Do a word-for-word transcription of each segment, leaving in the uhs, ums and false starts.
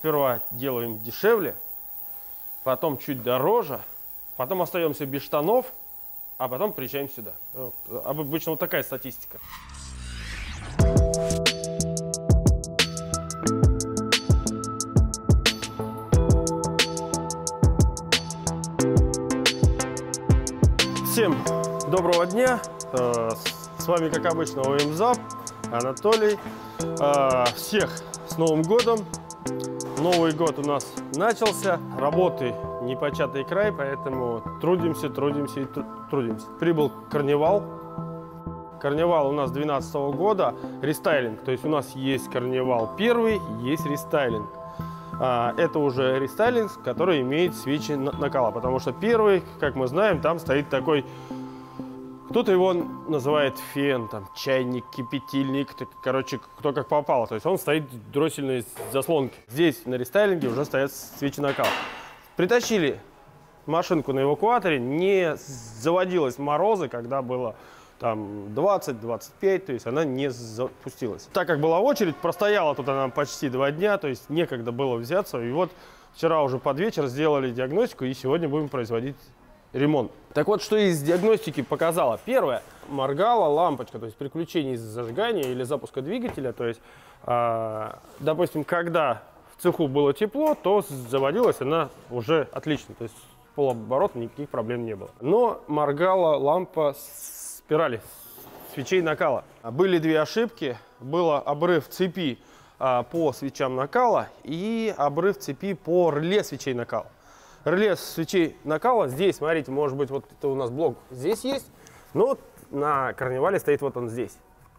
сперва делаем дешевле, потом чуть дороже, потом остаемся без штанов, а потом приезжаем сюда. Вот. Обычно вот такая статистика. Всем доброго дня! С вами, как обычно, ОМЗАП, Анатолий. Всех с Новым годом! Новый год у нас начался, работы непочатый край, поэтому трудимся, трудимся и трудимся. Прибыл Карнивал. Карнивал у нас две тысячи двенадцатого года, рестайлинг, то есть у нас есть Карнивал первый, есть рестайлинг. Это уже рестайлинг, который имеет свечи накала, потому что первый, как мы знаем, там стоит такой, кто-то его называет фен, там, чайник, кипятильник, короче, кто как попало, то есть он стоит в дроссельной заслонке. Здесь на рестайлинге уже стоят свечи накала. Притащили машинку на эвакуаторе, не заводилась морозы, когда было там двадцать-двадцать пять, то есть она не запустилась. Так как была очередь, простояла тут она почти два дня, то есть некогда было взяться. И вот вчера уже под вечер сделали диагностику, и сегодня будем производить ремонт. Так вот, что из диагностики показала? Первое, моргала лампочка, то есть при включении зажигания или запуска двигателя, то есть, э, допустим, когда в цеху было тепло, то заводилась она уже отлично, то есть полоборота никаких проблем не было. Но моргала лампа спирали свечей накала. Были две ошибки. Был обрыв цепи а, по свечам накала и обрыв цепи по реле свечей накала. Реле свечей накала здесь, смотрите, может быть, вот это у нас блок здесь есть, но на Карнивале стоит вот он здесь.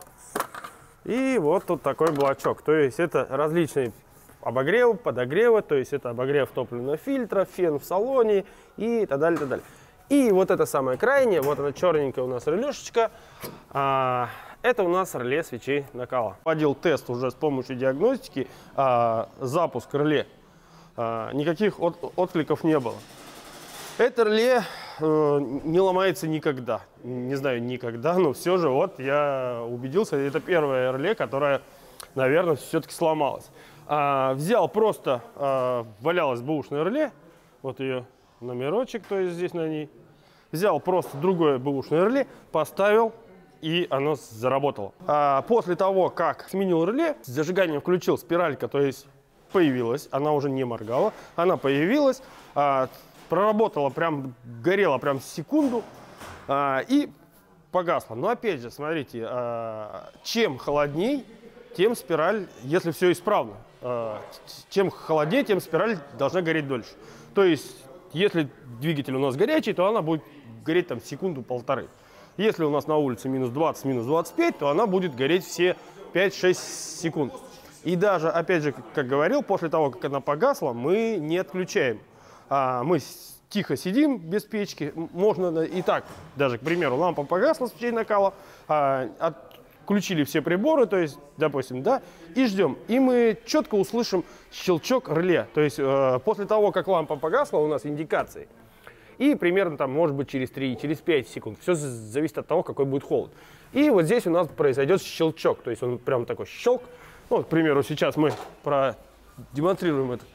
И вот тут такой блочок. То есть это различные обогревы, подогревы, то есть это обогрев топливного фильтра, фен в салоне и так далее, так далее. И вот это самое крайнее, вот она черненькая у нас релешечка, а, это у нас реле свечей накала. Проводил тест уже с помощью диагностики, а, запуск реле, а, никаких от, откликов не было. Это реле а, не ломается никогда, не знаю никогда, но все же вот я убедился, это первое реле, которое, наверное, все-таки сломалось. А, взял просто, а, валялось бэушное реле, вот ее номерочек, то есть здесь на ней. Взял просто другое бэушное реле, поставил, и оно заработало. А после того, как сменил реле, с зажиганием включил, спиралька, то есть появилась, она уже не моргала, она появилась, а, проработала, прям горела прям секунду а, и погасла. Но опять же, смотрите, а, чем холодней, тем спираль, если все исправно, а, чем холоднее, тем спираль должна гореть дольше. То есть если двигатель у нас горячий, то она будет гореть там секунду-полторы. Если у нас на улице минус двадцать, минус двадцать пять, то она будет гореть все пять-шесть секунд. И даже, опять же, как говорил, после того, как она погасла, мы не отключаем. А мы тихо сидим без печки. Можно и так, даже, к примеру, лампа погасла, свечей накала, а, отключили все приборы, то есть, допустим, да, и ждем. И мы четко услышим щелчок реле. То есть э, после того, как лампа погасла, у нас индикации. И примерно там, может быть, через три, через пять секунд. Все зависит от того, какой будет холод. И вот здесь у нас произойдет щелчок. То есть он прям такой щелк. Ну, к примеру, сейчас мы продемонстрируем это.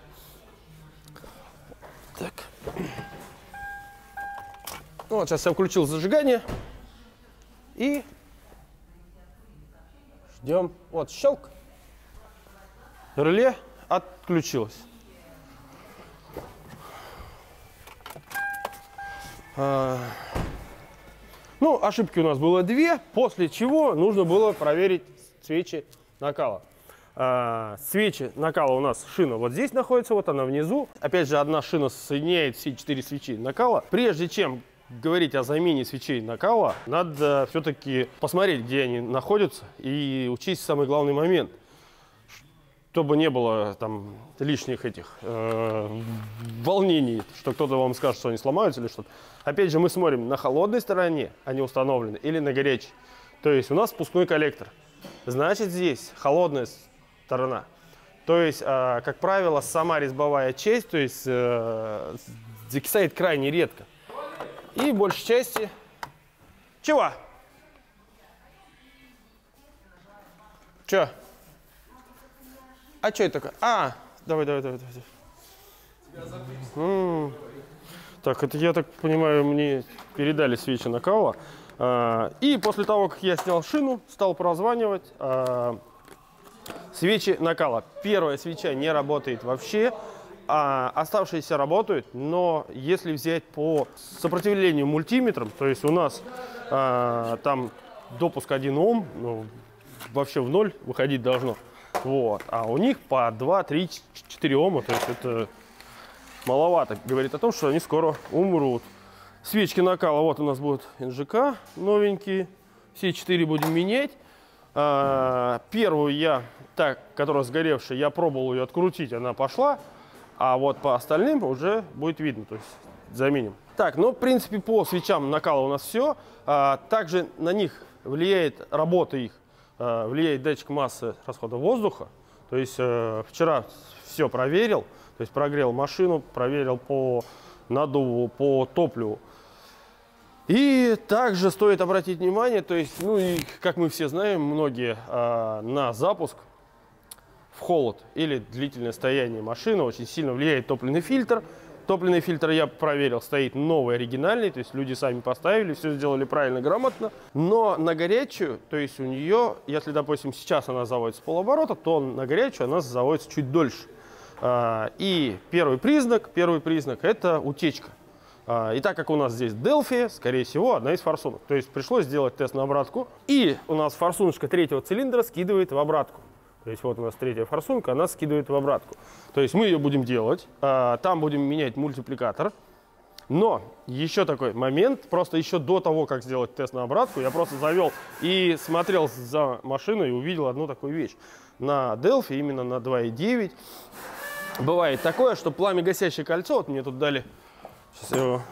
Так. Ну, вот сейчас я включил зажигание. И ждем. Вот щелк. Реле отключилось. А, ну, ошибки у нас было две, после чего нужно было проверить свечи накала. А, свечи накала у нас, шина вот здесь находится, вот она внизу. Опять же, одна шина соединяет все четыре свечи накала. Прежде чем говорить о замене свечей накала, надо все-таки посмотреть, где они находятся, и учесть самый главный момент, чтобы не было там лишних этих э, волнений, что кто-то вам скажет, что они сломаются или что-то. Опять же, мы смотрим на холодной стороне, они установлены, или на горячей. То есть у нас спускной коллектор. Значит, здесь холодная сторона. То есть, э, как правило, сама резьбовая часть, то есть э, закисает крайне редко. И большей части... Чего? Че? А что это такое? А, давай, давай, давай. давай. Так, это, я так понимаю, мне передали свечи накала. А, и после того, как я снял шину, стал прозванивать а, свечи накала. Первая свеча не работает вообще, а оставшиеся работают, но если взять по сопротивлению мультиметром, то есть у нас а, там допуск один Ом, ну, вообще в ноль выходить должно, вот, а у них по два, три, четыре Ома, то есть это маловато, говорит о том, что они скоро умрут. Свечки накала, вот у нас будут эн жэ ка новенькие, все четыре будем менять. А, первую я, так, которая сгоревшая, я пробовал ее открутить, она пошла, а вот по остальным уже будет видно, то есть заменим. Так, ну, в принципе, по свечам накала у нас все. А, также на них влияет работа их, а, влияет датчик массы расхода воздуха. То есть а, вчера все проверил, то есть прогрел машину, проверил по надуву, по топливу. И также стоит обратить внимание, то есть, ну и как мы все знаем, многие а, на запуск в холод или длительное стояние машины очень сильно влияет топливный фильтр. Топливный фильтр я проверил, стоит новый, оригинальный, то есть люди сами поставили, все сделали правильно, грамотно. Но на горячую, то есть у нее, если, допустим, сейчас она заводится с полуоборота, то на горячую она заводится чуть дольше. А, и первый признак, первый признак это утечка. И так как у нас здесь Delphi, скорее всего, одна из форсунок. То есть пришлось сделать тест на обратку. И у нас форсуночка третьего цилиндра скидывает в обратку. То есть вот у нас третья форсунка, она скидывает в обратку. То есть мы ее будем делать. Там будем менять мультипликатор. Но еще такой момент. Просто еще до того, как сделать тест на обратку, я просто завел и смотрел за машиной и увидел одну такую вещь. На Delphi, именно на два и девять, бывает такое, что пламя-гасящее кольцо, вот мне тут дали... Сейчас его...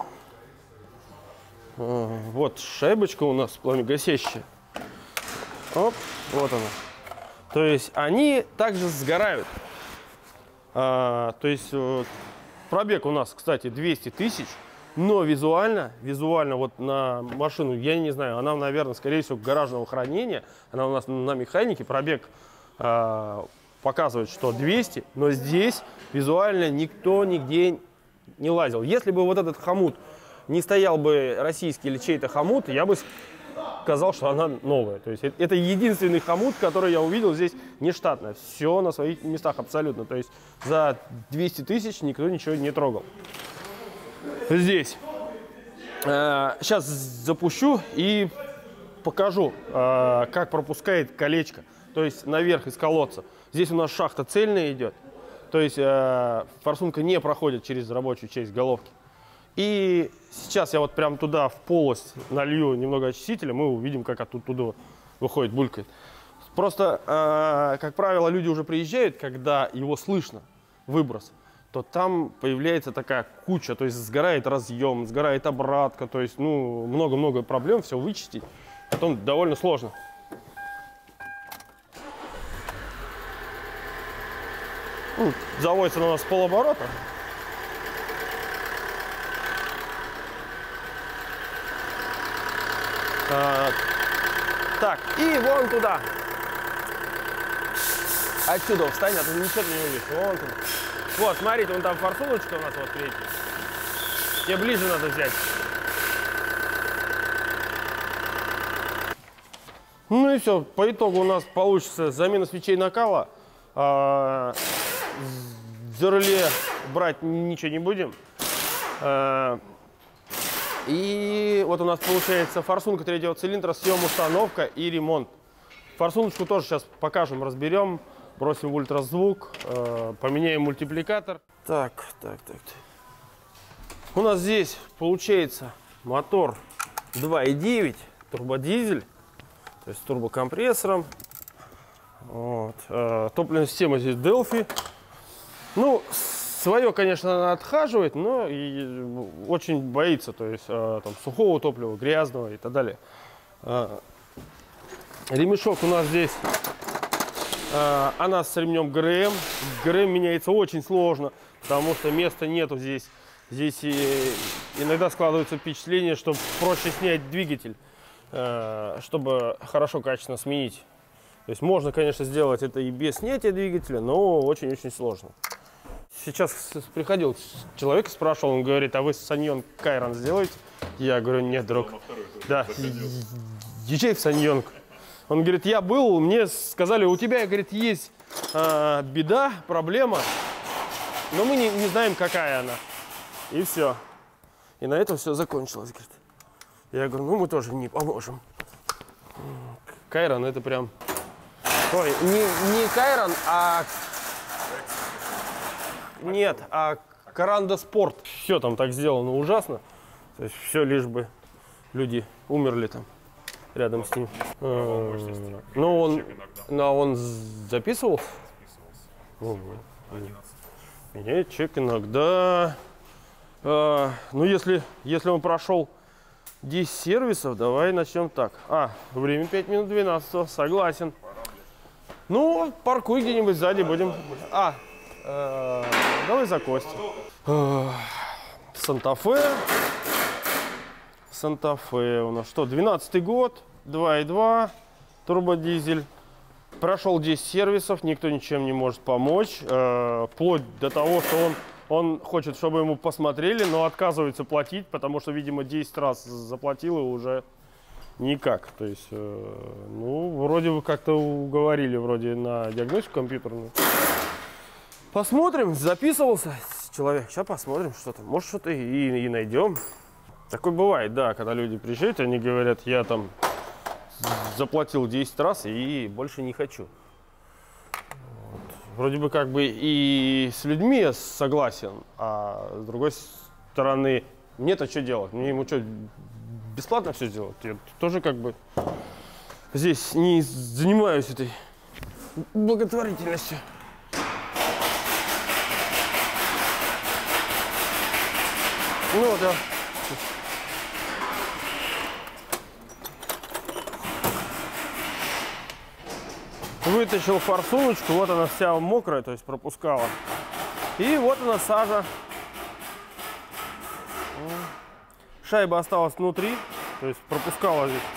Вот шайбочка у нас пламя-гасящая. Оп, вот она. То есть они также сгорают. А, то есть пробег у нас, кстати, двести тысяч. Но визуально, визуально вот на машину, я не знаю, она, наверное, скорее всего, гаражного хранения. Она у нас на механике. Пробег а, показывает, что двести. Но здесь визуально никто нигде не лазил. Если бы вот этот хомут не стоял бы российский или чей-то хомут, я бы сказал, что она новая. То есть это единственный хомут, который я увидел здесь нештатно. Все на своих местах абсолютно. То есть за двести тысяч никто ничего не трогал. Здесь. Сейчас запущу и покажу, как пропускает колечко. То есть наверх из колодца. Здесь у нас шахта цельная идет. То есть э, форсунка не проходит через рабочую часть головки. И сейчас я вот прям туда в полость налью немного очистителя, мы увидим, как оттуда выходит, булькает. Просто, э, как правило, люди уже приезжают, когда его слышно, выброс, то там появляется такая куча, то есть сгорает разъем, сгорает обратка, то есть, ну, много-много проблем, все вычистить, потом довольно сложно. Ну, заводится у нас с полоборота. А, так, и вон туда. Отсюда встань, а то ничего ты не увидишь. Вон туда. Вот, смотрите, вон там форсуночка у нас вот третья. Тебе ближе надо взять. Ну и все, по итогу у нас получится замена свечей накала. А, в реле брать ничего не будем. А, и вот у нас получается форсунка третьего цилиндра, съем, установка и ремонт. Форсуночку тоже сейчас покажем, разберем, бросим в ультразвук, а, поменяем мультипликатор. Так, так, так. У нас здесь получается мотор два и девять, турбодизель, то есть с турбокомпрессором. Вот. А, топливная система здесь Delphi. Ну, свое, конечно, она отхаживает, но и очень боится, то есть а, там, сухого топлива, грязного и так далее. А, ремешок у нас здесь, а, она с ремнем ГРМ. ГРМ меняется очень сложно, потому что места нету здесь. Здесь и иногда складывается впечатление, что проще снять двигатель, а, чтобы хорошо, качественно сменить. То есть можно, конечно, сделать это и без снятия двигателя, но очень-очень сложно. Сейчас приходил человек и спрашивал, он говорит, а вы Саньон Кайрон сделаете? Я говорю, нет, друг. Да, езжай в Саньон. Он говорит, я был, мне сказали, у тебя, говорит, есть э, беда, проблема, но мы не, не знаем, какая она. И все. И на этом все закончилось, говорит. Я говорю, ну мы тоже не поможем. Кайрон это прям... Ой, не, не Кайрон, а... Нет, а Каранда Спорт. Все там так сделано ужасно. То есть все лишь бы люди умерли там рядом с ним. А, ну он, но он записывал? Меняет чек иногда. А, ну если, если он прошел десять сервисов, давай начнем так. А, время пять минут двенадцать, согласен. Ну, паркуй где-нибудь сзади, будем... А, э, давай за Костю. Санта-Фе. Санта-Фе у нас что, двенадцатый год, два и два, турбодизель. Прошел десять сервисов, никто ничем не может помочь. Э, вплоть до того, что он, он хочет, чтобы ему посмотрели, но отказывается платить, потому что, видимо, десять раз заплатил и уже... Никак. То есть, э, ну, вроде бы как-то уговорили вроде на диагностику компьютерную. Посмотрим, записывался человек. Сейчас посмотрим, что там. Может, что-то и, и найдем. Такое бывает, да, когда люди приезжают, они говорят, я там заплатил десять раз и больше не хочу. Вот. Вроде бы как бы и с людьми я согласен, а с другой стороны, мне-то что делать? Мне ему что... Бесплатно все сделать. Я тоже как бы здесь не занимаюсь этой благотворительностью. Ну да. Вытащил форсуночку, вот она вся мокрая, то есть пропускала. И вот она сажа. Шайба осталась внутри, то есть пропускала здесь.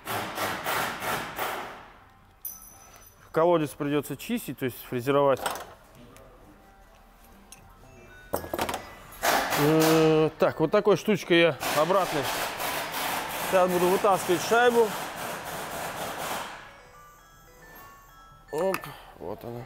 Колодец придется чистить, то есть фрезеровать. Э-э- так, вот такой штучкой я обратно. Сейчас буду вытаскивать шайбу. Оп, вот она.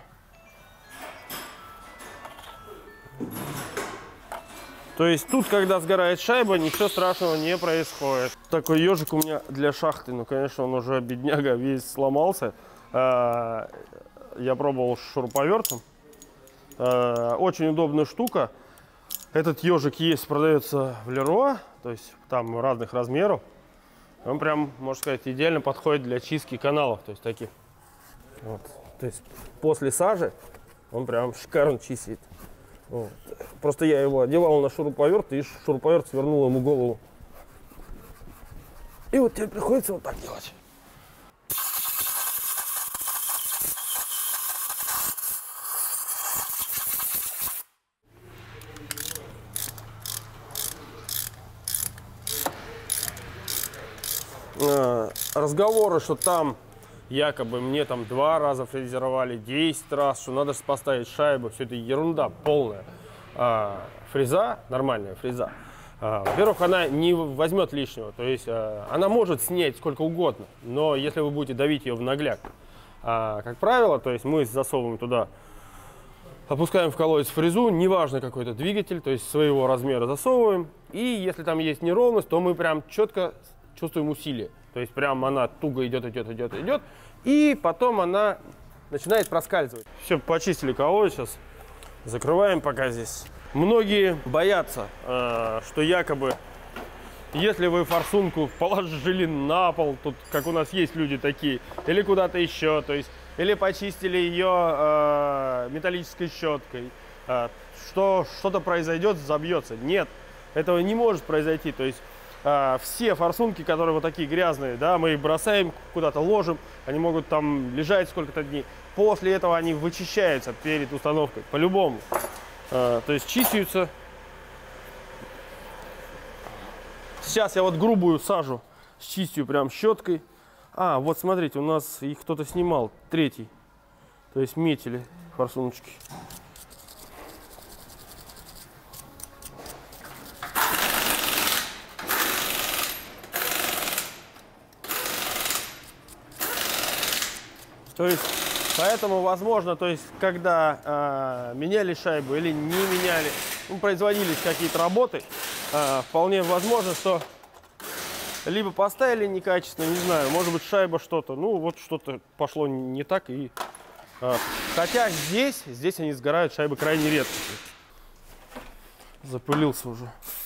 То есть тут, когда сгорает шайба, ничего страшного не происходит. Такой ежик у меня для шахты. Ну, конечно, он уже, бедняга, весь сломался. Я пробовал с шуруповертом. Очень удобная штука. Этот ежик есть, продается в Леруа. То есть там разных размеров. Он прям, можно сказать, идеально подходит для чистки каналов. То есть таких. Вот. То есть после сажи он прям шикарно чистит. Вот. Просто я его одевал на шуруповерт, и шуруповерт свернул ему голову. И вот теперь приходится вот так делать. Разговоры, что там якобы мне там два раза фрезеровали, десять раз, что надо поставить шайбу, все это ерунда полная. А, фреза, нормальная фреза, а, во-первых, она не возьмет лишнего, то есть а, она может снять сколько угодно, но если вы будете давить ее в нагляк, а, как правило, то есть мы засовываем туда, опускаем в колодец фрезу, неважно какой-то двигатель, то есть своего размера засовываем, и если там есть неровность, то мы прям четко чувствуем усилие. То есть прям она туго идет, идет, идет, идет. И потом она начинает проскальзывать. Все, почистили колодец сейчас. Закрываем пока здесь. Многие боятся, э, что якобы, если вы форсунку положили на пол, тут, как у нас есть люди такие, или куда-то еще, то есть, или почистили ее э, металлической щеткой, э, что что-то произойдет, забьется. Нет, этого не может произойти. То есть, все форсунки, которые вот такие грязные, да, мы их бросаем куда-то, ложим, они могут там лежать сколько-то дней. После этого они вычищаются перед установкой, по-любому. А, то есть чистятся. Сейчас я вот грубую сажу счистю прям щеткой. А, вот смотрите, у нас их кто-то снимал, третий. То есть метили форсуночки. То есть, поэтому, возможно, то есть, когда э, меняли шайбу или не меняли, ну, производились какие-то работы, э, вполне возможно, что либо поставили некачественно, не знаю, может быть, шайба что-то, ну, вот что-то пошло не так. И, э, хотя здесь, здесь они сгорают, шайбы крайне редко. Запылился уже.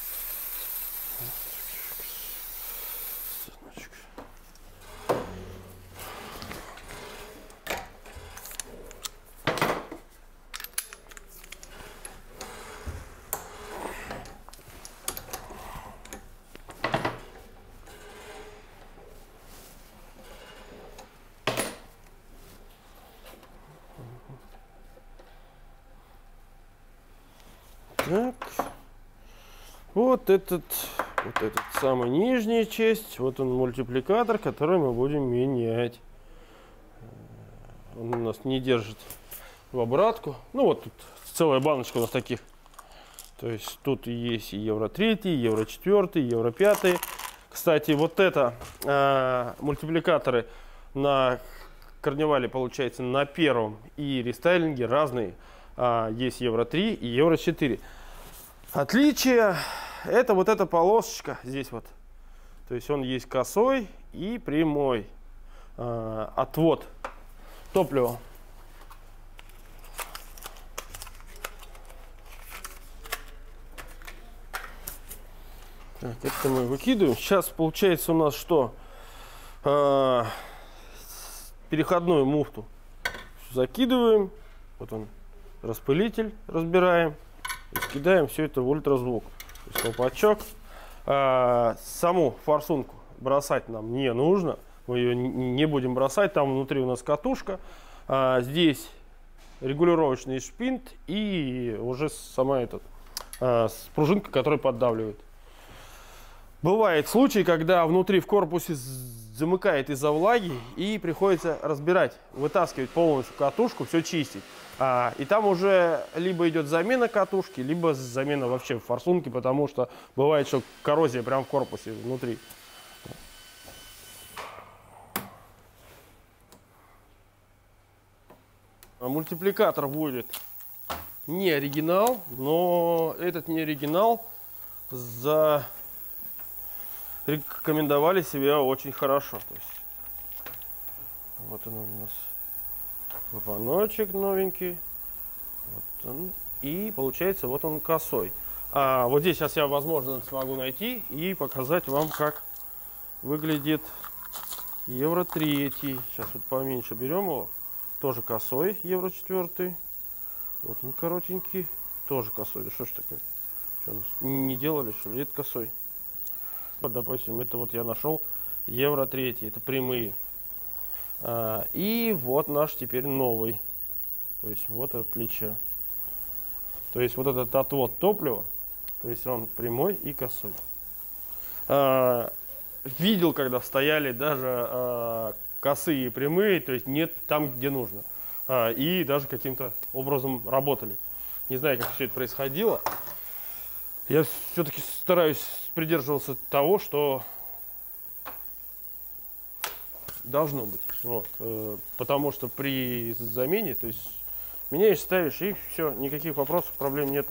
Так, вот этот, вот этот самый нижняя часть, вот он мультипликатор, который мы будем менять. Он у нас не держит в обратку. Ну вот тут целая баночка у нас таких. То есть тут есть и евро три, евро четыре, евро пять. Кстати, вот это э, мультипликаторы на Карнивале, получается, на первом и рестайлинге разные. А, есть евро три и евро четыре. Отличие — это вот эта полосочка здесь вот. То есть он есть косой и прямой а, отвод топлива. Так, это мы выкидываем. Сейчас получается у нас что? А, переходную муфту закидываем. Вот он. Распылитель разбираем и скидаем все это в ультразвук. То есть колпачок. А, саму форсунку бросать нам не нужно. Мы ее не будем бросать. Там внутри у нас катушка. А, здесь регулировочный шпинт и уже сама эта а, пружинка, которая поддавливает. Бывает случай, когда внутри в корпусе замыкает из-за влаги и приходится разбирать, вытаскивать полностью катушку, все чистить. А, и там уже либо идет замена катушки, либо замена вообще форсунки, потому что бывает, что коррозия прямо в корпусе внутри. Мультипликатор будет не оригинал, но этот не оригинал за... рекомендовали себя очень хорошо. То есть, вот он у нас попоночек новенький. Вот он. И получается, вот он косой. А вот здесь сейчас я, возможно, смогу найти и показать вам, как выглядит евро три. Сейчас вот поменьше берем его. Тоже косой, евро четыре. Вот он коротенький. Тоже косой. Да что ж такое? Что, не делали, что ли? Это косой. Вот, допустим, это вот я нашел евро три, это прямые. А, и вот наш теперь новый. То есть вот отличие. То есть вот этот отвод топлива, то есть он прямой и косой. А, видел, когда стояли даже а, косые и прямые, то есть нет там, где нужно. А, и даже каким-то образом работали. Не знаю, как все это происходило. Я все-таки стараюсь придерживаться того, что должно быть. Вот. Потому что при замене, то есть меняешь, ставишь, и все, никаких вопросов, проблем нет.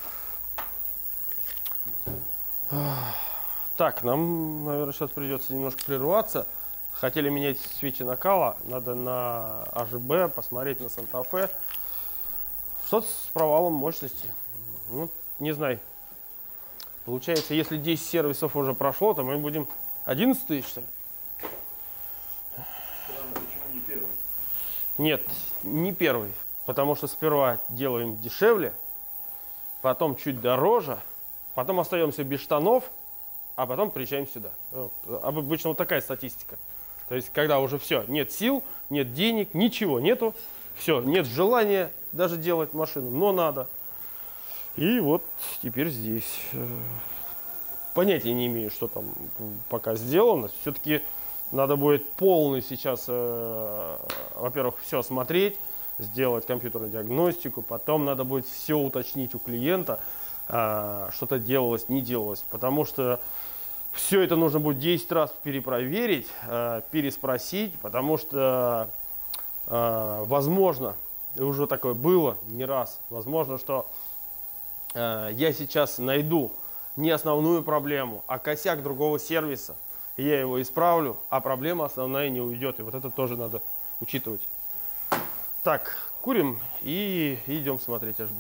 Так, нам, наверное, сейчас придется немножко прерваться. Хотели менять свечи накала, надо на а жэ бэ посмотреть на Санта-Фе. Что-то с провалом мощности. Ну, не знаю. Получается, если десять сервисов уже прошло, то мы будем одиннадцать тысяч, что ли? Странно, почему не первый? Нет, не первый. Потому что сперва делаем дешевле, потом чуть дороже, потом остаемся без штанов, а потом приезжаем сюда. Вот. Обычно вот такая статистика. То есть, когда уже все, нет сил, нет денег, ничего нету, все, нет желания даже делать машину, но надо. И вот теперь здесь. Понятия не имею, что там пока сделано. Все-таки надо будет полный сейчас, э, во-первых, все осмотреть, сделать компьютерную диагностику. Потом надо будет все уточнить у клиента, э, что-то делалось, не делалось. Потому что все это нужно будет десять раз перепроверить, э, переспросить. Потому что э, возможно, и уже такое было не раз, возможно, что э, я сейчас найду не основную проблему, а косяк другого сервиса, и я его исправлю, а проблема основная не уйдет, и вот это тоже надо учитывать. Так, курим и идем смотреть эйч би.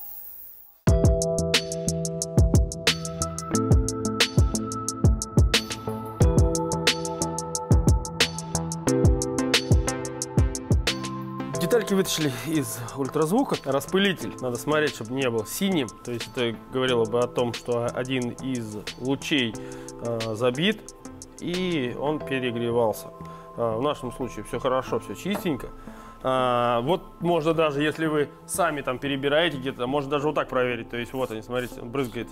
Детальки вытащили из ультразвука. Распылитель надо смотреть, чтобы не был синим. То есть это говорило бы о том, что один из лучей э, забит и он перегревался. Э, в нашем случае все хорошо, все чистенько. Э, вот можно даже, если вы сами там перебираете где-то, можно даже вот так проверить. То есть вот они, смотрите, он брызгает.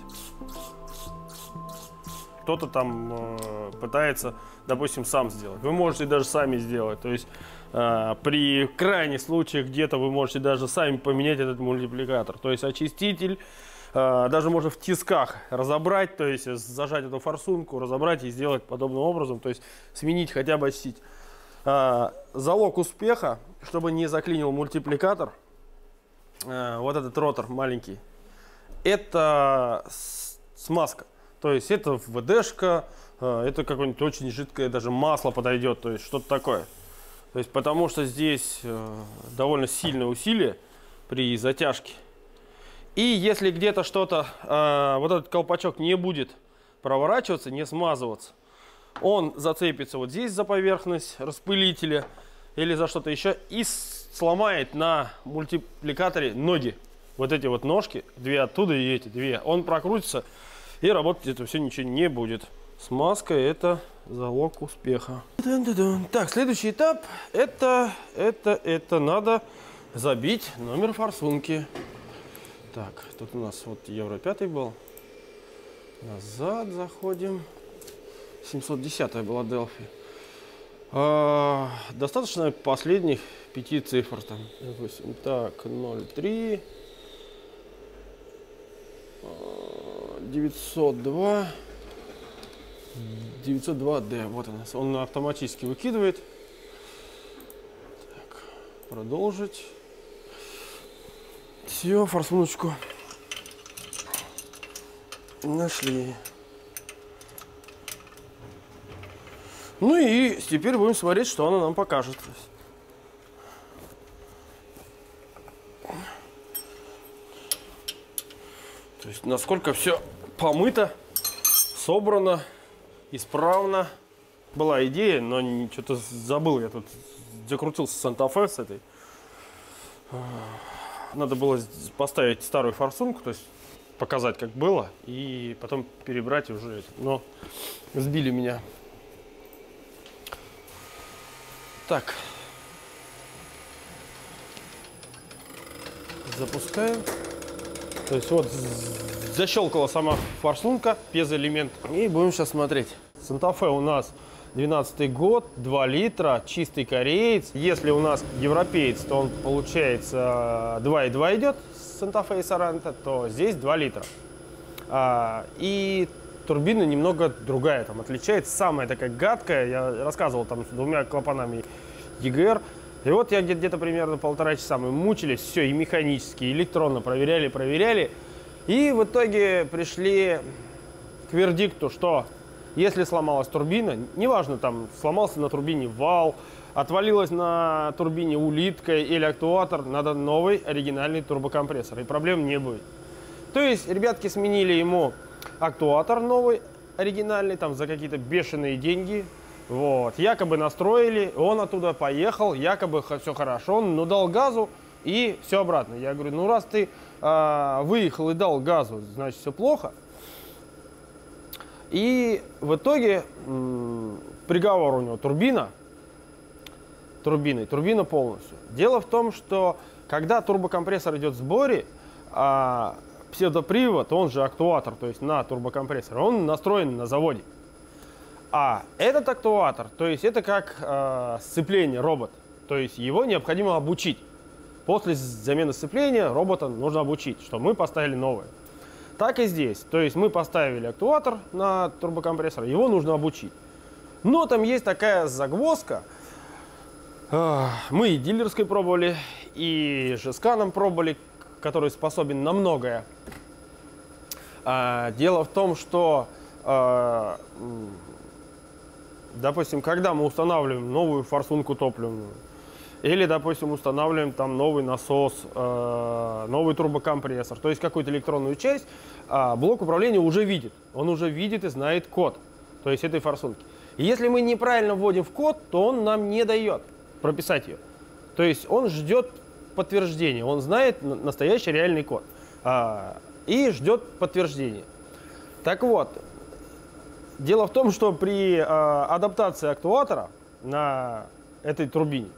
Кто-то там э, пытается, допустим, сам сделать. Вы можете даже сами сделать. То есть э, при крайних случаях где-то вы можете даже сами поменять этот мультипликатор. То есть очиститель, э, даже можно в тисках разобрать, то есть зажать эту форсунку, разобрать и сделать подобным образом. То есть сменить, хотя бы очистить. Э, залог успеха, чтобы не заклинил мультипликатор, э, вот этот ротор маленький, это смазка. То есть это ВДшка, это какое-нибудь очень жидкое даже масло подойдет, то есть что-то такое. То есть потому что здесь довольно сильное усилие при затяжке. И если где-то что-то, вот этот колпачок не будет проворачиваться, не смазываться, он зацепится вот здесь за поверхность распылителя или за что-то еще и сломает на мультипликаторе ноги. Вот эти вот ножки, две оттуда и эти две, он прокрутится. И работать это все ничего не будет. Смазка — это залог успеха. Так, следующий этап это, это, это надо забить номер форсунки. Так, тут у нас вот евро пятый был. Назад заходим. семьсот десятая была Delphi. А, достаточно последних пяти цифр там. Допустим, так, ноль три. девятьсот два девятьсот два дэ, вот у нас, он автоматически выкидывает. Так, продолжить. Все, форсуночку нашли. Ну и теперь будем смотреть, что она нам покажет. То есть насколько все помыто, собрано, исправно. Была идея, но что-то забыл. Я тут закрутился с Санта-Фе с этой. Надо было поставить старую форсунку, то есть показать, как было, и потом перебрать уже. Но сбили меня. Так. Запускаем. То есть вот защелкала сама форсунка, пьезоэлемент. И будем сейчас смотреть. Санта-Фе у нас двенадцатый год, два литра, чистый кореец. Если у нас европеец, то он получается два и два идет с Санта-Фе и Саранто, то здесь два литра. А, и турбина немного другая, там отличается. Самая такая гадкая, я рассказывал там с двумя клапанами и джи эр. И вот я где-то примерно полтора часа мы мучились, все, и механически, и электронно проверяли, проверяли. И в итоге пришли к вердикту, что если сломалась турбина, неважно, там сломался на турбине вал, отвалилась на турбине улитка или актуатор, надо новый оригинальный турбокомпрессор, и проблем не будет. То есть ребятки сменили ему актуатор новый, оригинальный, там за какие-то бешеные деньги. Вот, якобы настроили, он оттуда поехал, якобы все хорошо, но дал газу и все обратно. Я говорю, ну раз ты э, выехал и дал газу, значит все плохо. И в итоге приговор у него турбина, турбиной, турбина полностью. Дело в том, что когда турбокомпрессор идет в сборе, э, псевдопривод, он же актуатор, то есть на турбокомпрессор, он настроен на заводе. А этот актуатор, то есть это как э, сцепление, робот. То есть его необходимо обучить. После замены сцепления робота нужно обучить, что мы поставили новое. Так и здесь. То есть мы поставили актуатор на турбокомпрессор, его нужно обучить. Но там есть такая загвоздка. Мы и дилерской пробовали, и жесканом пробовали, который способен на многое. Дело в том, что, допустим, когда мы устанавливаем новую форсунку топливную, или, допустим, устанавливаем там новый насос, новый турбокомпрессор, то есть какую-то электронную часть, блок управления уже видит. Он уже видит и знает код, то есть этой форсунки. И если мы неправильно вводим в код, то он нам не дает прописать ее. То есть он ждет подтверждения, он знает настоящий реальный код а, и ждет подтверждения. Так вот, дело в том, что при а, адаптации актуатора на этой турбине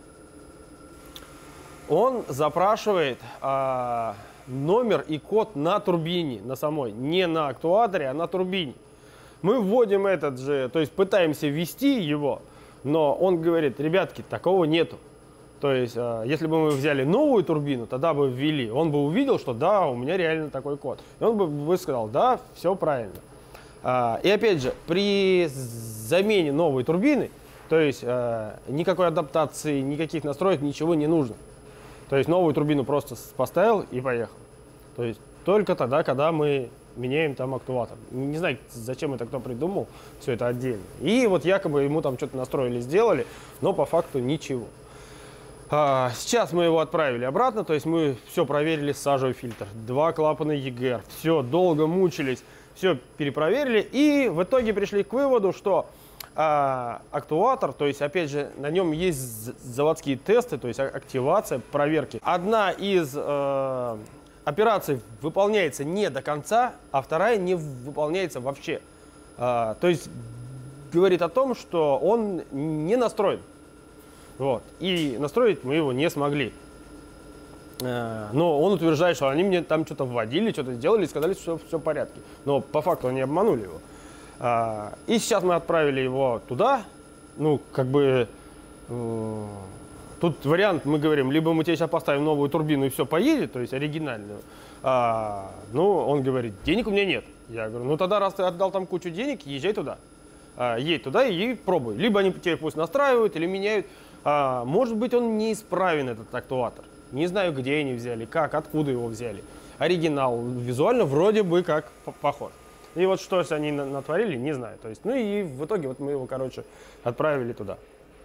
он запрашивает а, номер и код на турбине, на самой, не на актуаторе, а на турбине. Мы вводим этот же, то есть пытаемся ввести его, но он говорит: ребятки, такого нету. То есть, э, если бы мы взяли новую турбину, тогда бы ввели, он бы увидел, что да, у меня реально такой код. И он бы высказал: да, все правильно. А, и опять же, при замене новой турбины, то есть э, никакой адаптации, никаких настроек, ничего не нужно. То есть новую турбину просто поставил и поехал. То есть только тогда, когда мы меняем там актуатор. Не знаю, зачем это кто придумал, все это отдельно. И вот якобы ему там что-то настроили, сделали, но по факту ничего. А, сейчас мы его отправили обратно, то есть мы все проверили, сажевый фильтр, два клапана и джи ар, все, долго мучились, все перепроверили и в итоге пришли к выводу, что а, актуатор, то есть опять же на нем есть заводские тесты, то есть активация, проверки. Одна из э, операций выполняется не до конца, а вторая не выполняется вообще. А, то есть говорит о том, что он не настроен. Вот. И настроить мы его не смогли. А, но он утверждает, что они мне там что-то вводили, что-то сделали и сказали, что все в порядке. Но по факту они обманули его. А, и сейчас мы отправили его туда. Ну, как бы... Э, Тут вариант, мы говорим, либо мы тебе сейчас поставим новую турбину и все поедет, то есть оригинальную. А, ну, он говорит: денег у меня нет. Я говорю: ну тогда, раз ты отдал там кучу денег, езжай туда. А, едь туда и пробуй. Либо они тебе пусть настраивают или меняют. А, может быть, он неисправен, этот актуатор. Не знаю, где они взяли, как, откуда его взяли. Оригинал визуально вроде бы как похож. И вот что они натворили, не знаю. То есть, ну и в итоге вот мы его, короче, отправили туда.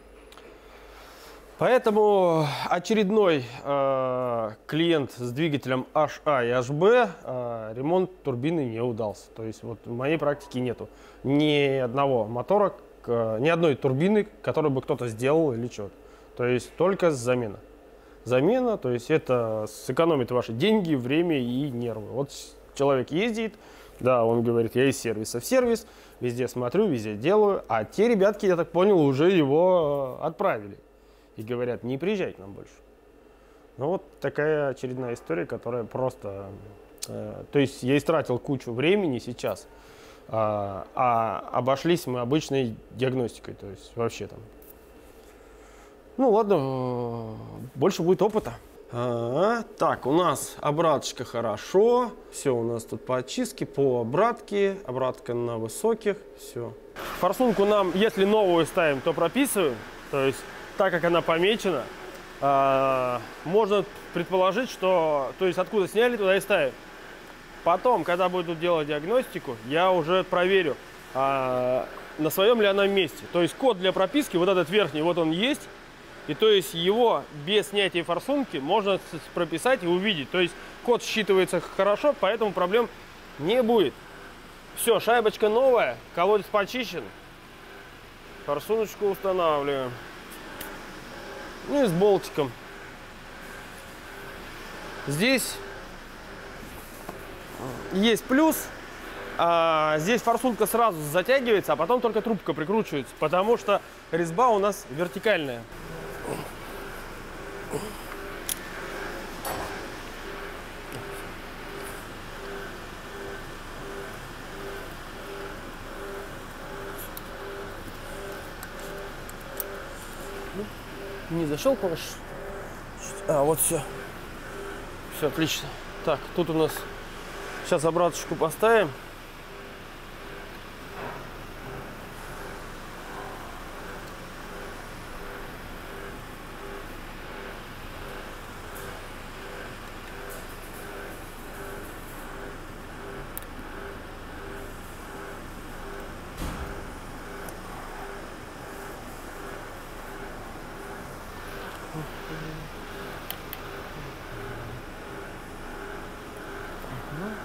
Поэтому очередной э, клиент с двигателем эйч а и эйч би э, ремонт турбины не удался. То есть вот в моей практике нету ни одного мотора, к, ни одной турбины, которую бы кто-то сделал или что-то. То есть только замена. Замена, то есть это сэкономит ваши деньги, время и нервы. Вот человек ездит, да, он говорит: я из сервиса в сервис, везде смотрю, везде делаю, а те ребятки, я так понял, уже его отправили. И говорят: не приезжай к нам больше. Ну вот такая очередная история, которая просто... Э, то есть я истратил кучу времени сейчас, э, а обошлись мы обычной диагностикой. То есть вообще там... Ну ладно, э, больше будет опыта. А, так, у нас обраточка хорошо. Все у нас тут по очистке, по обратке. Обратка на высоких. Все. Форсунку нам, если новую ставим, то прописываем. То есть... Так как она помечена, э, можно предположить, что, то есть откуда сняли, туда и ставим. Потом, когда буду делать диагностику, я уже проверю, э, на своем ли она месте. То есть код для прописки, вот этот верхний, вот он есть. И то есть его без снятия форсунки можно прописать и увидеть. То есть код считывается хорошо, поэтому проблем не будет. Все, шайбочка новая, колодец почищен. Форсуночку устанавливаем. Ну и с болтиком. Здесь есть плюс. А здесь форсунка сразу затягивается, а потом только трубка прикручивается, потому что резьба у нас вертикальная. Не защелкиваешь. А, вот все. Все отлично. Так, тут у нас сейчас обраточку поставим.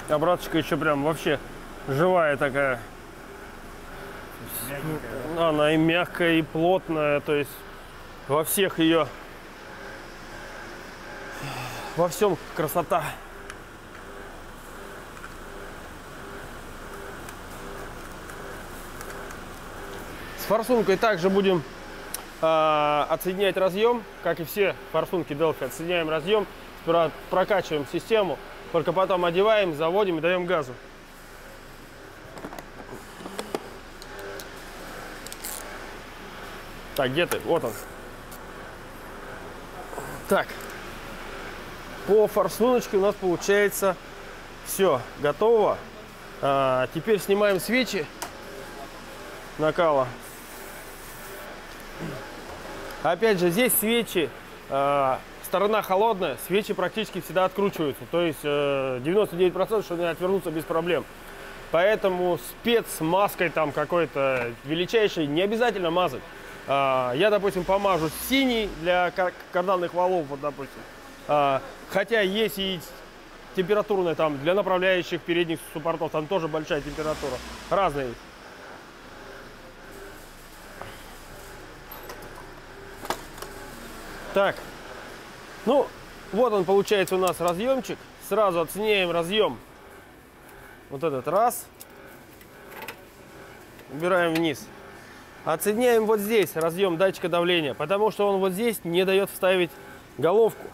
Обраточка еще прям вообще живая такая. Мягенькая. Она и мягкая, и плотная, то есть во всех ее, во всем красота. С форсункой также будем э, отсоединять разъем, как и все форсунки Delphi. Отсоединяем разъем, сперва прокачиваем систему, только потом одеваем, заводим и даем газу. Так, где ты? Вот он. Так, по форсуночке у нас получается все готово. А, теперь снимаем свечи накала. Опять же, здесь свечи, э, сторона холодная, свечи практически всегда откручиваются. То есть э, девяносто девять процентов, что они отвернутся без проблем. Поэтому спецмаской там какой-то величайшей не обязательно мазать. Э, я, допустим, помажу синий для кар карданных валов, вот, допустим. Э, хотя есть и температурная там для направляющих передних суппортов, там тоже большая температура. Разные есть. Так, ну, вот он получается у нас разъемчик. Сразу отсоединяем разъем. Вот этот раз. Убираем вниз. Отсоединяем вот здесь разъем датчика давления, потому что он вот здесь не дает вставить головку.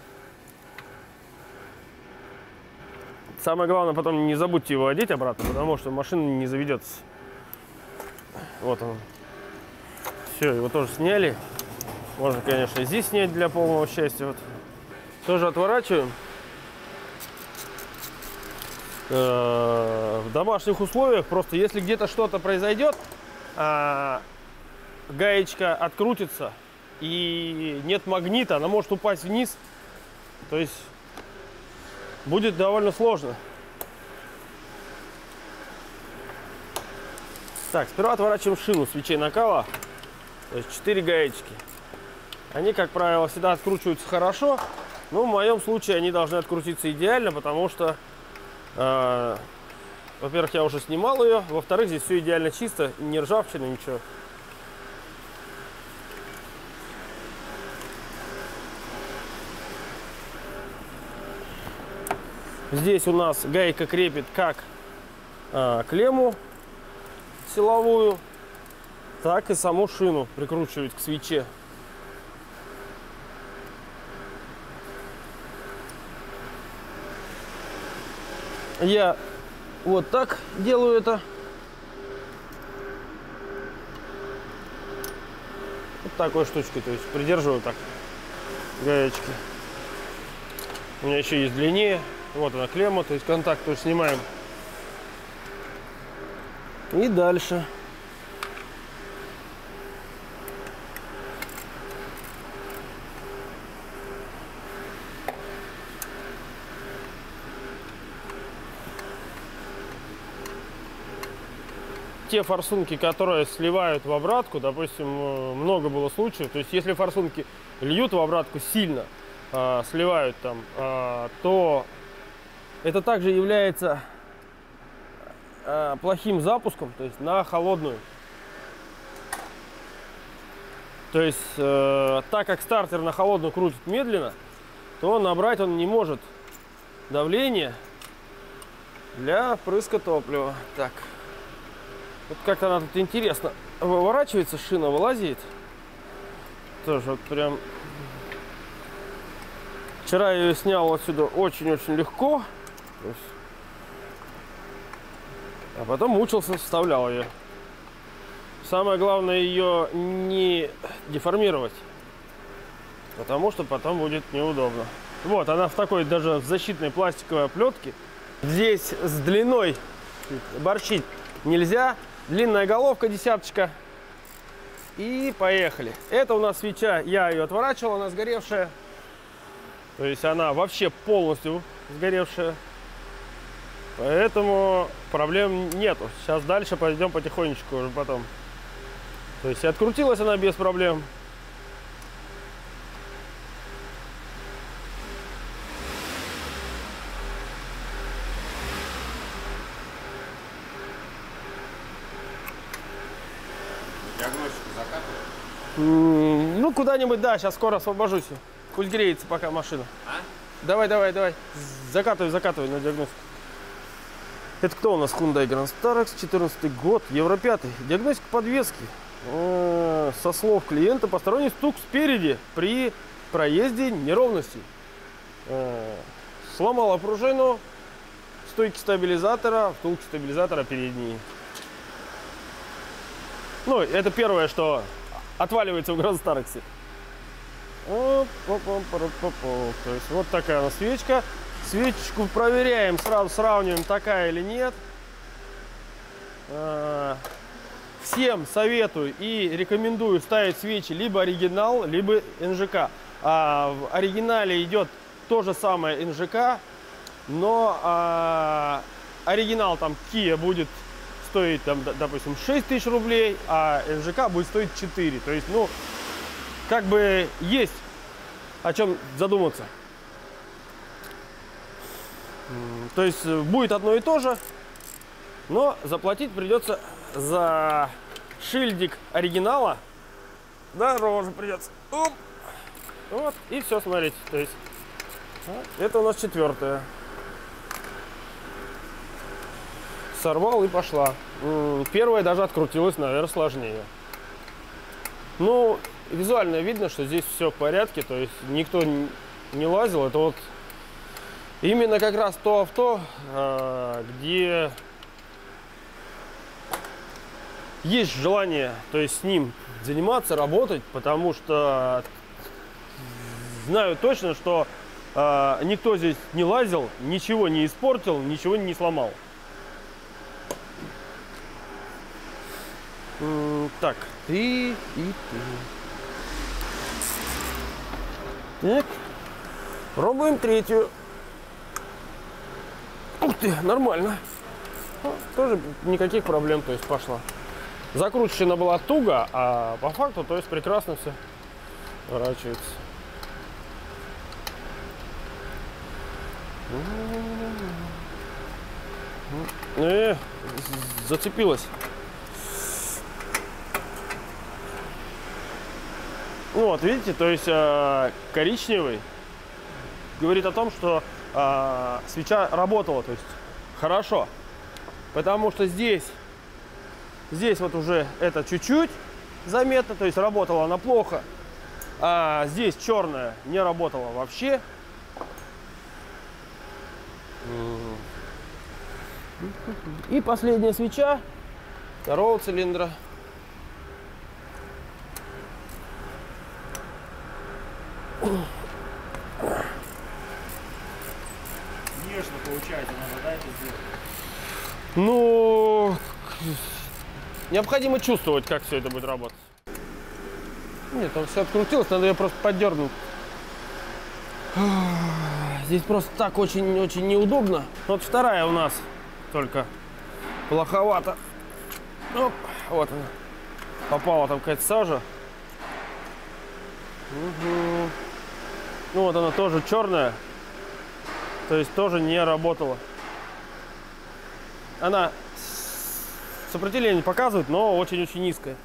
Самое главное, потом не забудьте его одеть обратно, потому что машина не заведется. Вот он. Все, его тоже сняли. Можно, конечно, и здесь снять для полного счастья. Вот. Тоже отворачиваем. Э-э- в домашних условиях просто, если где-то что-то произойдет, э- гаечка открутится и нет магнита, она может упасть вниз. То есть будет довольно сложно. Так, сперва отворачиваем шину свечей накала. То есть четыре гаечки. Они, как правило, всегда откручиваются хорошо, но в моем случае они должны открутиться идеально, потому что, э, во-первых, я уже снимал ее, во-вторых, здесь все идеально чисто, не ржавчина, ничего. Здесь у нас гайка крепит как э, клемму силовую, так и саму шину прикручивает к свече. Я вот так делаю это. Вот такой штучкой, то есть придерживаю так гаечки. У меня еще есть длиннее. Вот она клемма, то есть контакт тоже снимаем. И дальше. Те форсунки, которые сливают в обратку, допустим, много было случаев, то есть если форсунки льют в обратку сильно, э, сливают там, э, то это также является э, плохим запуском, то есть на холодную. То есть э, так как стартер на холодную крутит медленно, то набрать он не может давление для впрыска топлива. Так. Вот как-то она тут интересно выворачивается, шина вылазит. Тоже вот прям. Вчера я ее снял отсюда очень-очень легко. А потом мучился, вставлял ее. Самое главное ее не деформировать, потому что потом будет неудобно. Вот она в такой даже защитной пластиковой оплетке. Здесь с длиной борщить нельзя. Длинная головка, десяточка. И поехали. Это у нас свеча, я ее отворачивал, она сгоревшая. То есть она вообще полностью сгоревшая. Поэтому проблем нету. Сейчас дальше пойдем потихонечку уже потом. То есть открутилась она без проблем. Диагностику закатывать? М, Ну, куда-нибудь, да, сейчас скоро освобожусь. Пусть греется пока машина. А? Давай, давай, давай. Закатывай, закатывай на диагностику. Это кто у нас? Hyundai Grand Starex, четырнадцатый год, Евро пятый. Диагностика подвески. Э, Со слов клиента, посторонний стук спереди при проезде неровностей. Э, Сломала пружину, стойки стабилизатора, втулки стабилизатора передние. Ну, это первое, что отваливается в Grand Starex. То есть вот такая у нас свечка. Свечечку проверяем, сразу сравниваем, такая или нет. Всем советую и рекомендую ставить свечи либо оригинал, либо эн жэ ка. А в оригинале идет то же самое эн жэ ка, но а, оригинал там Kia будет стоить, там, допустим, шесть тысяч рублей, а эн жэ ка будет стоить четыре. То есть, ну, как бы есть о чем задуматься. То есть будет одно и то же, но заплатить придется за шильдик оригинала. Дороже придется. Оп. Вот, и все, смотрите. То есть, вот, это у нас четвертая. Сорвал и пошла. Первая даже открутилась, наверное, сложнее. Ну, визуально видно, что здесь все в порядке. То есть никто не лазил. Это вот именно как раз то авто, где есть желание, то есть с ним заниматься, работать, потому что знаю точно, что э, никто здесь не лазил, ничего не испортил, ничего не сломал. М, так, ты и ты. Так, пробуем третью. Ух ты, нормально. Ну, тоже никаких проблем, то есть пошла. Закручена была туго, а по факту, то есть прекрасно все поворачивается. Э, зацепилась. Ну вот, видите, то есть э, коричневый говорит о том, что э, свеча работала, то есть хорошо. Потому что здесь, здесь вот уже это чуть-чуть заметно, то есть работала она плохо. А здесь черная не работала вообще. И последняя свеча второго цилиндра. Нежно получается, надо, да, это сделать? Ну, необходимо чувствовать, как все это будет работать. Нет, там все открутилось, надо ее просто поддернуть. Здесь просто так очень-очень неудобно. Вот вторая у нас только плоховато. Оп, вот она. Попала там какая-то сажа. Угу. Ну вот она тоже черная. То есть тоже не работала. Она сопротивление показывает, но очень-очень низкое.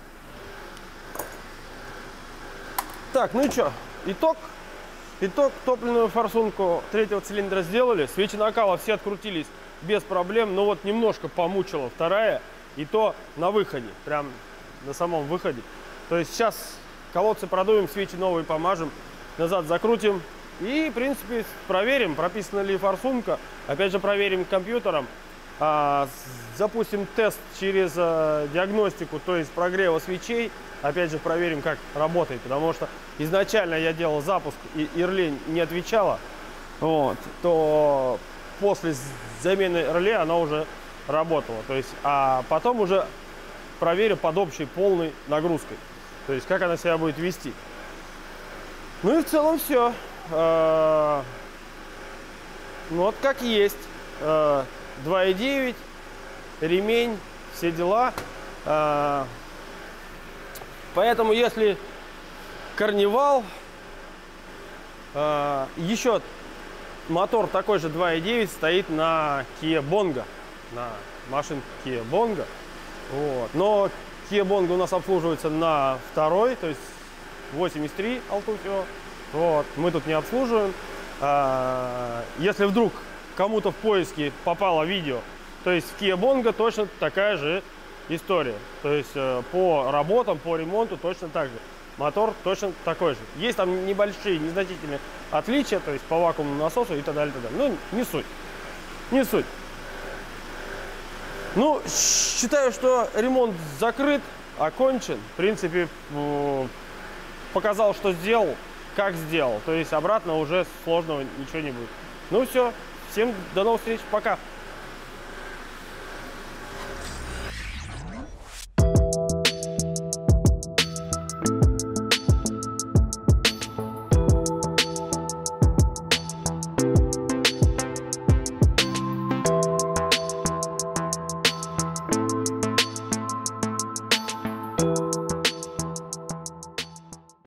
Так, ну и что? Итог. Итог. Топливную форсунку третьего цилиндра сделали. Свечи накала все открутились без проблем. Но вот немножко помучила вторая. И то на выходе. Прям на самом выходе. То есть сейчас колодцы продуем, свечи новые помажем. Назад закрутим. И, в принципе, проверим, прописана ли форсунка. Опять же, проверим компьютером. А, запустим тест через а, диагностику, то есть прогрева свечей. Опять же, проверим, как работает. Потому что изначально я делал запуск, и реле не отвечала. Вот, то после замены реле она уже работала. То есть, а потом уже проверю под общей полной нагрузкой. То есть, как она себя будет вести. Ну и в целом все. А, ну вот как есть. А, два и девять, ремень, все дела. А, поэтому, если Карнивал, а, еще мотор такой же два и девять стоит на Kia Bongo, на машинке Kia Bongo. Вот. Но Kia Bongo у нас обслуживается на второй, то есть восемьдесят три алту всего. Вот, мы тут не обслуживаем. А, если вдруг кому-то в поиске попало видео, то есть в Kia Bongo точно такая же история. То есть э, по работам, по ремонту точно так же. Мотор точно такой же. Есть там небольшие, незначительные отличия, то есть по вакуумному насосу и так далее, и так далее. Ну, не суть. Не суть. Ну, считаю, что ремонт закрыт, окончен. В принципе, показал, что сделал, как сделал. То есть обратно уже сложного ничего не будет. Ну все, всем до новых встреч, пока.